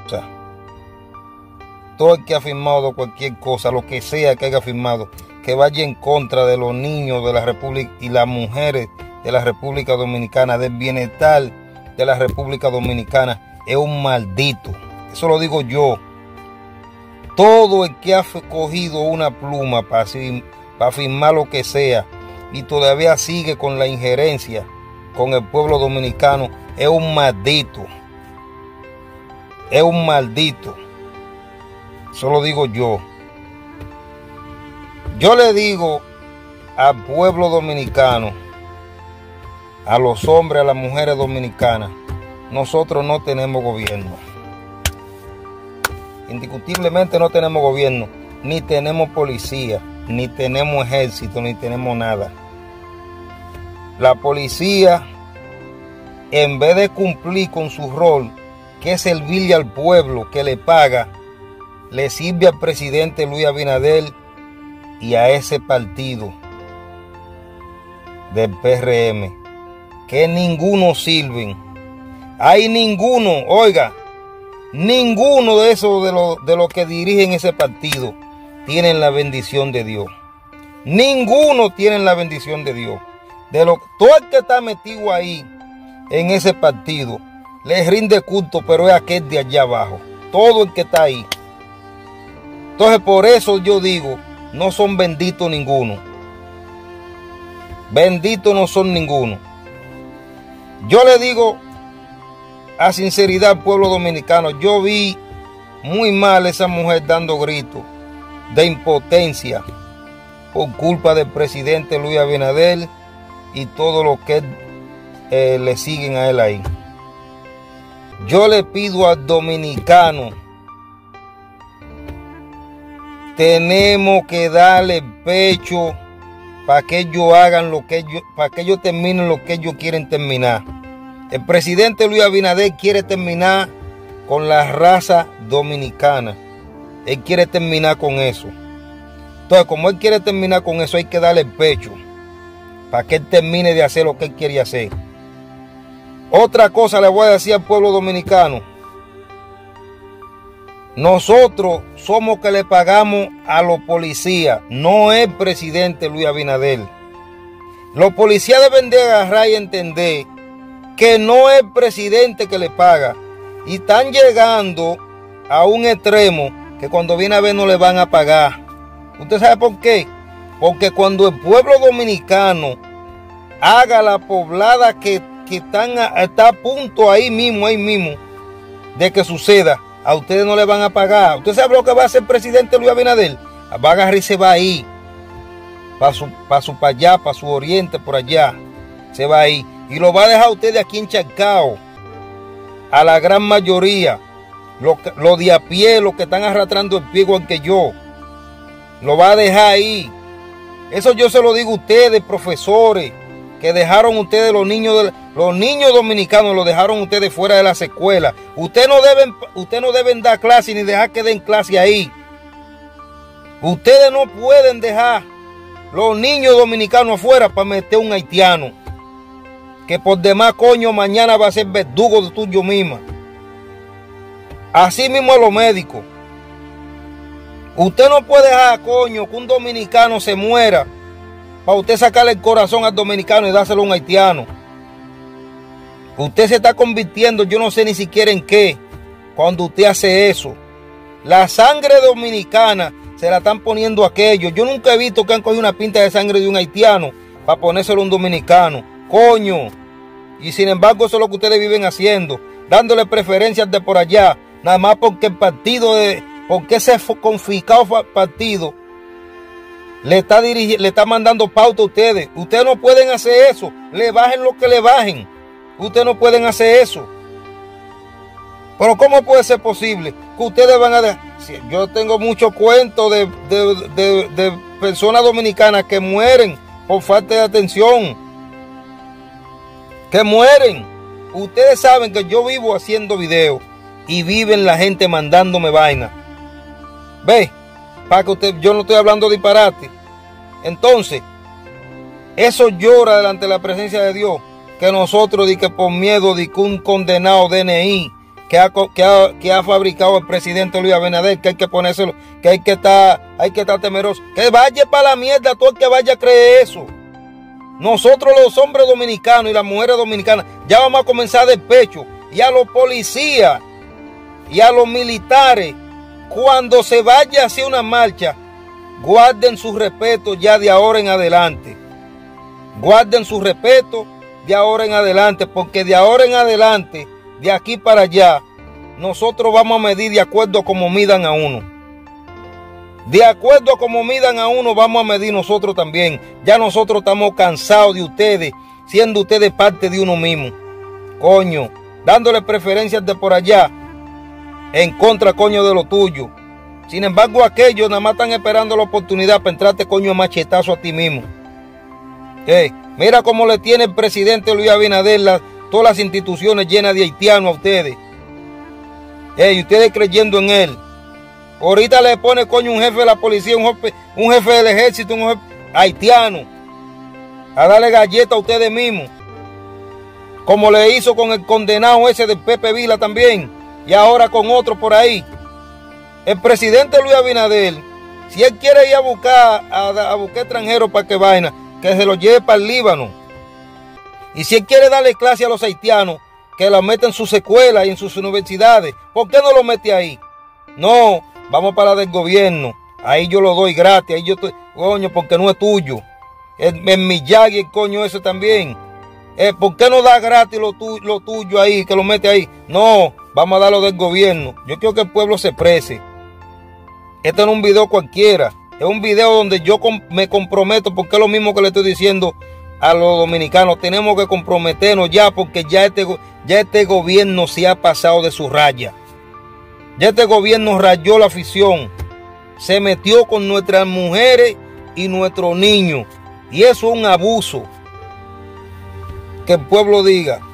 Todo el que ha firmado cualquier cosa, lo que sea que haya firmado, que vaya en contra de los niños de la República y las mujeres de la República Dominicana, del bienestar de la República Dominicana, es un maldito. Eso lo digo yo. Todo el que ha cogido una pluma para firmar lo que sea y todavía sigue con la injerencia con el pueblo dominicano, es un maldito. Es un maldito. Eso lo digo yo. Yo le digo al pueblo dominicano, a los hombres, a las mujeres dominicanas, nosotros no tenemos gobierno. Indiscutiblemente no tenemos gobierno, ni tenemos policía, ni tenemos ejército, ni tenemos nada. La policía, en vez de cumplir con su rol, que es servirle al pueblo que le paga, le sirve al presidente Luis Abinader y a ese partido del PRM, que ninguno sirven. Hay ninguno, oiga, ninguno de esos de los que dirigen ese partido tienen la bendición de Dios. Ninguno tiene la bendición de Dios. Todo el que está metido ahí en ese partido le rinde culto, pero es aquel de allá abajo. Todo el que está ahí. Entonces por eso yo digo, no son benditos ninguno. Benditos no son ninguno. Yo le digo a sinceridad al pueblo dominicano, yo vi muy mal a esa mujer dando gritos de impotencia por culpa del presidente Luis Abinader y todo lo que le siguen a él ahí. Yo le pido al dominicano, tenemos que darle pecho para que ellos hagan para que ellos terminen lo que ellos quieren terminar. El presidente Luis Abinader quiere terminar con la raza dominicana. Él quiere terminar con eso. Entonces, como él quiere terminar con eso, hay que darle pecho para que él termine de hacer lo que él quiere hacer. Otra cosa le voy a decir al pueblo dominicano. Nosotros somos que le pagamos a los policías, no el presidente Luis Abinader. Los policías deben de agarrar y entender que no es el presidente que le paga. Y están llegando a un extremo que cuando viene a ver no le van a pagar. ¿Usted sabe por qué? Porque cuando el pueblo dominicano haga la poblada que está a punto ahí mismo, de que suceda, a ustedes no le van a pagar. ¿Usted sabe lo que va a hacer el presidente Luis Abinader? Va a agarrar y se va ahí. Para allá, para su oriente, por allá. Se va ahí. Y lo va a dejar a ustedes aquí encharcados. A la gran mayoría. Los de a pie, los que están arrastrando el pie igual que yo. Lo va a dejar ahí. Eso yo se lo digo a ustedes, profesores, que dejaron ustedes los niños dominicanos, los dejaron ustedes fuera de las escuelas. Ustedes no deben dar clase ni dejar que den clase ahí. Ustedes no pueden dejar los niños dominicanos afuera para meter un haitiano, que por demás coño mañana va a ser verdugo de tuyo misma. Así mismo a los médicos. Usted no puede dejar, coño, que un dominicano se muera para usted sacarle el corazón al dominicano y dárselo a un haitiano. Usted se está convirtiendo, yo no sé ni siquiera en qué, cuando usted hace eso. La sangre dominicana se la están poniendo a aquellos. Yo nunca he visto que han cogido una pinta de sangre de un haitiano para ponérselo a un dominicano. Coño. Y sin embargo eso es lo que ustedes viven haciendo, dándole preferencias de por allá, nada más porque el partido porque ese confiscado partido le está mandando pauta a ustedes. Ustedes no pueden hacer eso. Le bajen lo que le bajen. Ustedes no pueden hacer eso. Pero ¿cómo puede ser posible que ustedes van a dejar? Yo tengo muchos cuentos de personas dominicanas que mueren por falta de atención. Que mueren. Ustedes saben que yo vivo haciendo videos y viven la gente mandándome vaina. ¿Ve? Para que yo no estoy hablando disparate. Entonces, eso llora delante de la presencia de Dios. Que nosotros, di que por miedo de que un condenado DNI que ha fabricado el presidente Luis Abinader, que hay que ponérselo, que hay que estar temeroso. Que vaya para la mierda todo el que vaya a creer eso. Nosotros los hombres dominicanos y las mujeres dominicanas ya vamos a comenzar de pecho. Y a los policías y a los militares, cuando se vaya hacia una marcha, guarden su respeto ya de ahora en adelante. Guarden su respeto de ahora en adelante, porque de ahora en adelante, de aquí para allá, nosotros vamos a medir de acuerdo a cómo midan a uno. De acuerdo a cómo midan a uno, vamos a medir nosotros también. Ya nosotros estamos cansados de ustedes, siendo ustedes parte de uno mismo. Coño, dándole preferencias de por allá, en contra, coño, de lo tuyo. Sin embargo, aquellos nada más están esperando la oportunidad para entrarte, coño, a machetazo a ti mismo. Mira cómo le tiene el presidente Luis Abinader todas las instituciones llenas de haitianos a ustedes. Y ustedes creyendo en él. Ahorita le pone, coño, un jefe de la policía, un jefe del ejército, un jefe haitiano, a darle galleta a ustedes mismos. Como le hizo con el condenado ese de Pepe Vila también. Y ahora con otro por ahí. El presidente Luis Abinader, si él quiere ir a buscar extranjeros para que vaina, que se los lleve para el Líbano. Y si él quiere darle clase a los haitianos, que la meta en sus escuelas y en sus universidades, ¿por qué no lo mete ahí? No, vamos para la del gobierno. Ahí yo lo doy gratis. Ahí yo estoy, coño, porque no es tuyo. En mi Yagui, el coño ese también. ¿Por qué no da gratis lo tuyo ahí, que lo mete ahí? No, vamos a dar lo del gobierno. Yo quiero que el pueblo se exprese. Este no es un video cualquiera. Es un video donde yo me comprometo, porque es lo mismo que le estoy diciendo a los dominicanos. Tenemos que comprometernos ya, porque ya este gobierno se ha pasado de su raya. Ya este gobierno rayó la afición. Se metió con nuestras mujeres y nuestros niños. Y eso es un abuso. Que el pueblo diga.